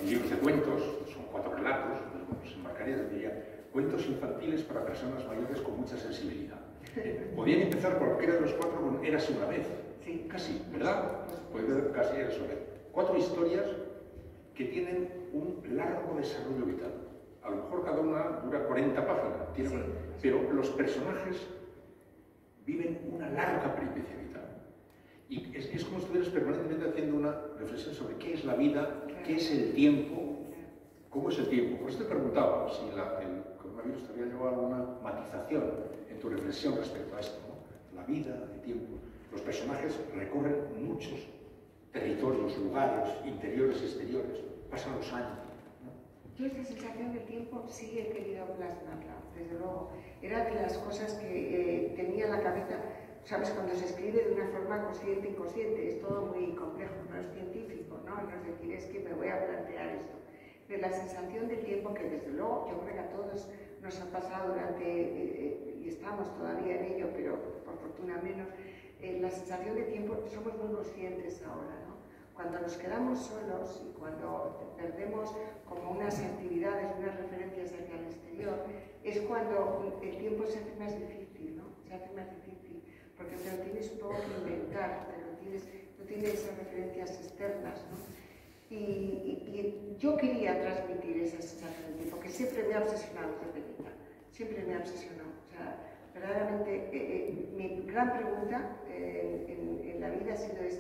libros de cuentos, son 4 relatos, se embarcaría, diría, cuentos infantiles para personas mayores con mucha sensibilidad. Podían empezar cualquiera de los 4 con Érase una vez. Sí. Casi, ¿verdad? Puede ver casi Érase una vez. 4 historias que tienen un largo desarrollo vital. A lo mejor cada una dura 40 páginas, sí, pero los personajes viven una larga peripecia vital. Y es como si estuvieras permanentemente haciendo una reflexión sobre qué es la vida, qué es el tiempo, cómo es el tiempo. Por eso te preguntaba si el coronavirus te había llevado a alguna matización en tu reflexión respecto a esto, ¿no? La vida, el tiempo. Los personajes recorren muchos territorios, lugares, interiores y exteriores. Pasan los años. Yo esta sensación del tiempo sí he querido plasmarla, desde luego. Era de las cosas que tenía en la cabeza, sabes, cuando se escribe de una forma consciente e inconsciente, es todo muy complejo, no es científico, ¿no? No es decir, es que me voy a plantear esto. De la sensación del tiempo que desde luego yo creo que a todos nos ha pasado durante, y estamos todavía en ello, pero por fortuna menos, la sensación de tiempo somos muy conscientes ahora, ¿no? Cuando nos quedamos solos y cuando perdemos como unas actividades, unas referencias hacia el exterior, es cuando el tiempo se hace más difícil, ¿no? Se hace más difícil, porque te lo tienes un poco que inventar, no tienes esas referencias externas, ¿no? Y yo quería transmitir esa sensación de tiempo, que siempre me ha obsesionado desde pequeña, siempre me ha obsesionado. O sea, verdaderamente, mi gran pregunta en la vida ha sido esa.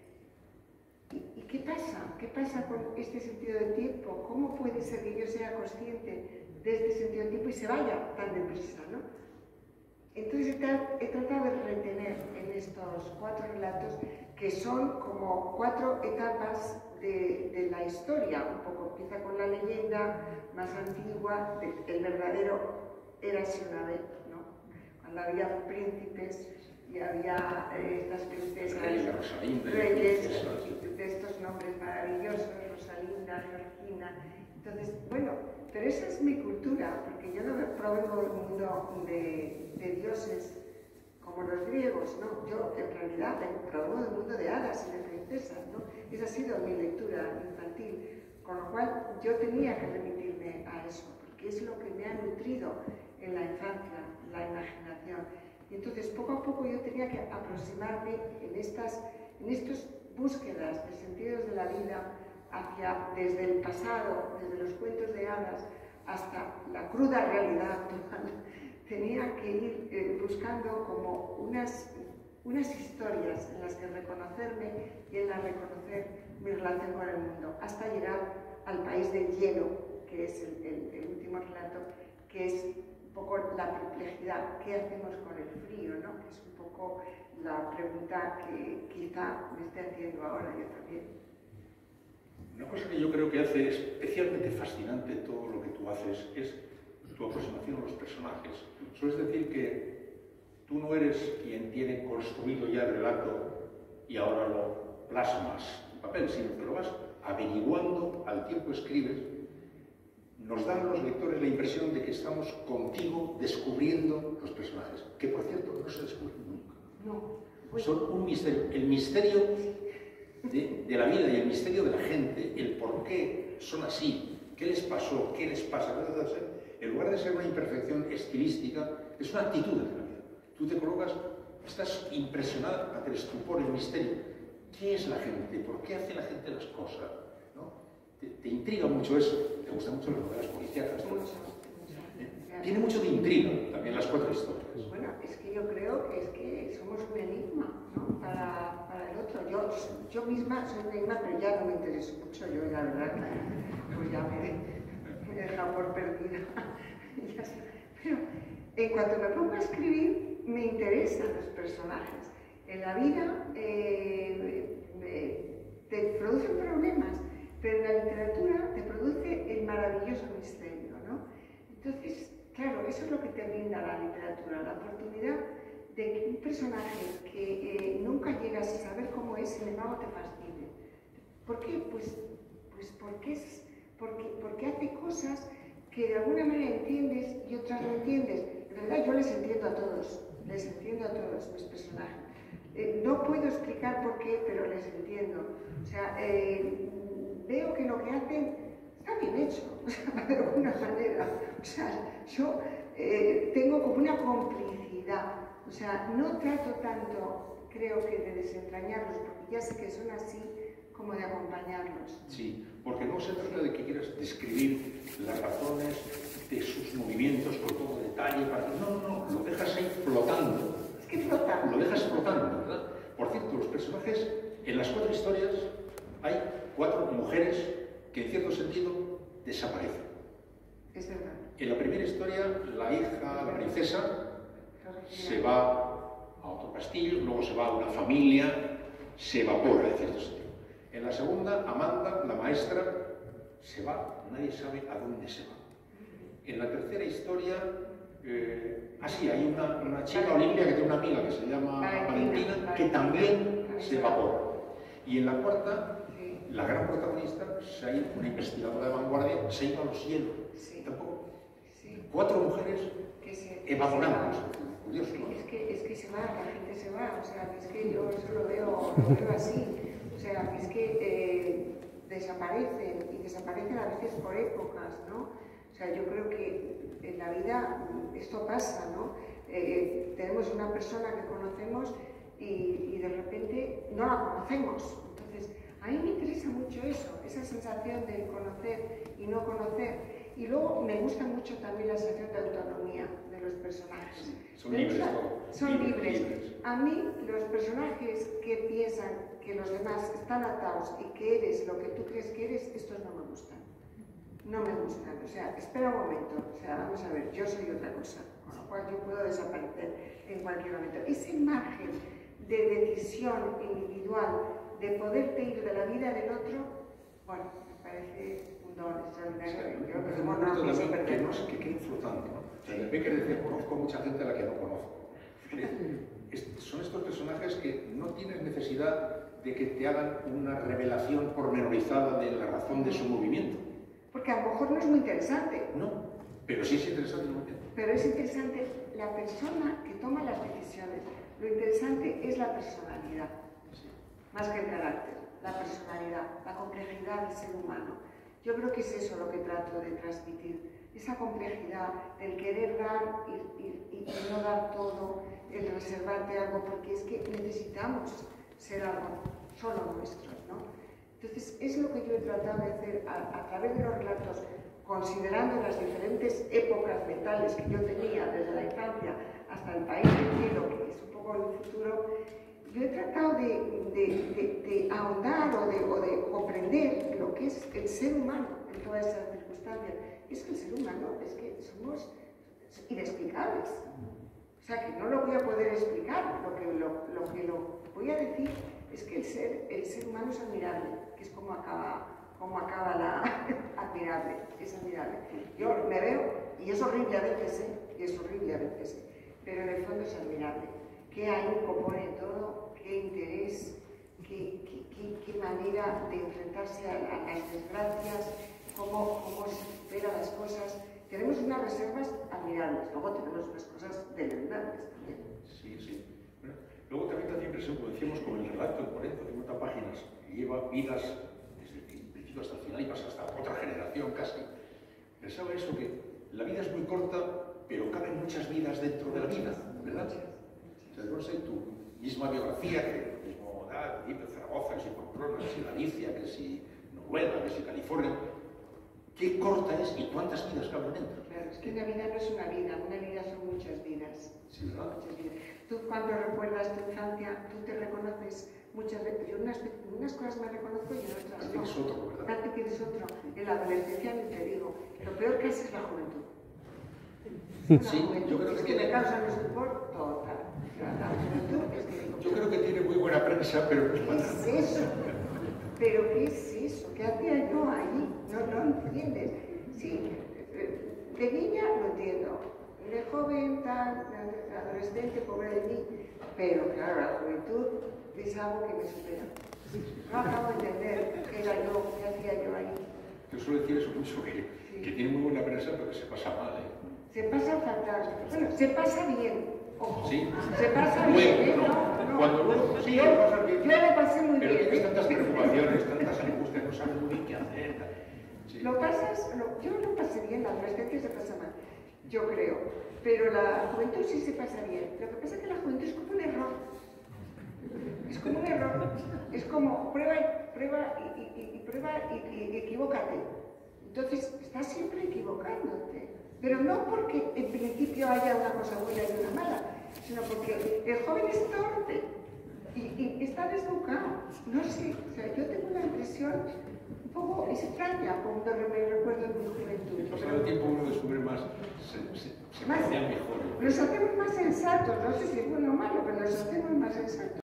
¿Y qué pasa? ¿Qué pasa con este sentido del tiempo? ¿Cómo puede ser que yo sea consciente de este sentido del tiempo y se vaya tan deprisa, ¿no? Entonces he tratado de retener en estos 4 relatos que son como 4 etapas de la historia, un poco empieza con la leyenda más antigua, el verdadero Érase una vez, ¿no? Cuando había príncipes y había estas princesas, reyes, de estos nombres maravillosos, Rosalinda, Georgina. Entonces, bueno, pero esa es mi cultura, porque yo no provengo del mundo de dioses como los griegos, ¿no? Yo en realidad provengo del mundo de hadas y de princesas, ¿no? Esa ha sido mi lectura infantil, con lo cual yo tenía que remitirme a eso, porque es lo que me ha nutrido en la infancia, la imaginación. Y entonces, poco a poco yo tenía que aproximarme en estas búsquedas de sentidos de la vida desde el pasado, desde los cuentos de hadas, hasta la cruda realidad actual. Tenía que ir buscando como unas historias en las que reconocerme y en las reconocer mi relación con el mundo, hasta llegar al país del hielo, que es el último relato, que es un poco la perplejidad, ¿qué hacemos con el frío? ¿No? Que es un poco la pregunta que quizá me esté haciendo ahora yo también. Una cosa que yo creo que hace especialmente fascinante todo lo que tú haces es tu aproximación a los personajes. Sueles decir que tú no eres quien tiene construido ya el relato y ahora lo plasmas en papel, sino que lo vas averiguando al tiempo que escribes. Nos dan los lectores la impresión de que estamos contigo descubriendo los personajes, que por cierto no se descubren nunca. No. Son un misterio. El misterio de la vida y el misterio de la gente, el por qué son así, qué les pasó, qué les pasa, en lugar de ser una imperfección estilística, es una actitud de la vida. Tú te colocas, estás impresionada ante el estupor, el misterio. ¿Qué es la gente? ¿Por qué hace la gente las cosas? ¿No? Te intriga mucho eso. Te gustan mucho las novelas policíacas. Tiene mucho de intriga también las 4 historias. Bueno, es que yo creo que somos un enigma, ¿no? Para el otro. Yo misma soy un enigma, pero ya no me intereso mucho. Yo, la verdad, pues ya me he dejado por perdida. Pero en cuanto me pongo a escribir, me interesan los personajes. En la vida te producen problemas, pero en la literatura te produce el maravilloso misterio, ¿no? Entonces, claro, eso es lo que te brinda la literatura, la oportunidad de que un personaje que nunca llegas a saber cómo es, sin embargo te fascine. ¿Por qué? Pues porque hace cosas que de alguna manera entiendes y otras no entiendes. En realidad yo les entiendo a todos mis personajes. No puedo explicar por qué, pero les entiendo. O sea, veo que lo que hacen hecho, de alguna manera. O sea, yo tengo como una complicidad. O sea, no trato tanto, creo que de desentrañarlos, porque ya sé que son así, como de acompañarlos. Sí, porque no se trata de que quieras describir las razones de sus movimientos con todo detalle. No, lo dejas ahí flotando. Es que flota. Lo dejas flotando, ¿verdad? Por cierto, los personajes, en las 4 historias, hay 4 mujeres que en cierto sentido desaparecen. Es verdad. En la primera historia, la hija, la princesa, se va a otro castillo, luego se va a una familia, se evapora, en cierto sentido. En la segunda, Amanda, la maestra, se va, nadie sabe a dónde se va. En la tercera historia, hay una chica Olimpia que tiene una amiga que se llama Valentina, que también se evapora. Y en la cuarta, la gran protagonista, una investigadora de vanguardia, se iba a los hielos. Sí. Tampoco. Sí. 4 mujeres evaporadas. Curioso, ¿no? Es que se va, la gente se va, o sea, es que yo eso lo veo así, o sea, es que desaparecen, y desaparecen a veces por épocas, ¿no? O sea, yo creo que en la vida esto pasa, ¿no? Tenemos una persona que conocemos y de repente no la conocemos. Entonces, a mí me interesa mucho eso, esa sensación de conocer y no conocer. Y luego me gusta mucho también la sensación de autonomía de los personajes. Son libres, son libres. A mí, los personajes que piensan que los demás están atados y que eres lo que tú crees que eres, estos no me gustan. No me gustan. O sea, espera un momento. O sea, vamos a ver, yo soy otra cosa, con lo cual yo puedo desaparecer en cualquier momento. Ese margen de decisión individual, de poderte ir de la vida del otro, bueno, me parece un don extraordinario. Yo creo que no que queden flotando, ¿no? O sea, Becker decía, conozco mucha gente a la que no conozco. Son estos personajes que no tienen necesidad de que te hagan una revelación pormenorizada de la razón de su movimiento. Porque a lo mejor no es muy interesante. No, pero sí es interesante el movimiento. Pero es interesante la persona que toma las decisiones. Lo interesante es la personalidad, más que el carácter, la personalidad, la complejidad del ser humano. Yo creo que es eso lo que trato de transmitir, esa complejidad del querer dar y no dar todo, el reservarte algo, porque es que necesitamos ser algo solo nuestro, ¿no? Entonces, es lo que yo he tratado de hacer a través de los relatos, considerando las diferentes épocas mentales que yo tenía desde la infancia hasta el país del cielo, que es un poco el futuro. Yo he tratado de ahondar o de comprender lo que es el ser humano en todas esas circunstancias. Es que el ser humano es que somos inexplicables. O sea, que no lo voy a poder explicar. Lo que voy a decir es que el ser humano es admirable, que es como acaba la admirable, es admirable. Yo me veo, y es horrible a veces, pero en el fondo es admirable. ¿Qué ahí compone todo? ¿Qué interés? ¿Qué manera de enfrentarse a las desgracias? ¿Cómo se supera las cosas? Tenemos unas reservas admirables, luego tenemos unas cosas deleznables también. Sí. Bueno, luego también te hace impresión, como decíamos, con el relato de 40 o 50 páginas, que lleva vidas desde el principio hasta el final y pasa hasta otra generación casi. Pensaba eso, que la vida es muy corta, pero caben muchas vidas dentro de la vida, ¿verdad? O sea, no sé, tu misma biografía, que mismo Zaragoza, que si Pamplona, que si Galicia, que si Noruega, que si California, qué corta es y cuántas vidas caben dentro. Claro, es que una vida no es una vida son muchas vidas. Sí, ¿verdad? Muchas vidas. Tú cuando recuerdas tu infancia, tú te reconoces muchas veces. Yo unas cosas me reconozco y en otras no. Tienes otro, ¿verdad? Aparte tienes otro. En la adolescencia ni te digo. Lo peor que es la juventud. Sí, yo creo que me causa un estupor total. La juventud es que digo, yo creo que tiene muy buena prensa, pero no es para nada. ¿Qué es eso? ¿Pero qué es eso? ¿Qué hacía yo ahí? No entiendes. Sí, de niña lo entiendo. De joven, tal, de adolescente, pobre de mí. Pero claro, la juventud es algo que me supera. No acabo de entender qué era yo, qué hacía yo ahí. Yo suelo decir eso mucho, que tiene muy buena prensa, pero que se pasa mal, ¿eh? Se pasa fatal. Bueno, se pasa bien. Ojo. Sí. Se pasa Luego, bien, ¿eh? no. Cuando luego sí, lo pasas bien. Yo lo pasé muy pero bien. tienes tantas preocupaciones, tantas angustias, no sabes muy bien qué hacer. Sí. yo lo pasé bien, la adolescencia se pasa mal, yo creo, pero la juventud sí se pasa bien. Lo que pasa es que la juventud es como un error. Es como un error, es como prueba y equivócate. Entonces, estás siempre equivocándote. Pero no porque en principio haya una cosa buena y una mala, sino porque el joven es torpe y está desbocado. No sé, o sea, yo tengo una impresión un poco extraña cuando me recuerdo de mi juventud. Pasado el tiempo uno descubre más, se parecía mejor. Nos hacemos más sensatos, no sé si es bueno o malo, pero nos hacemos más sensatos.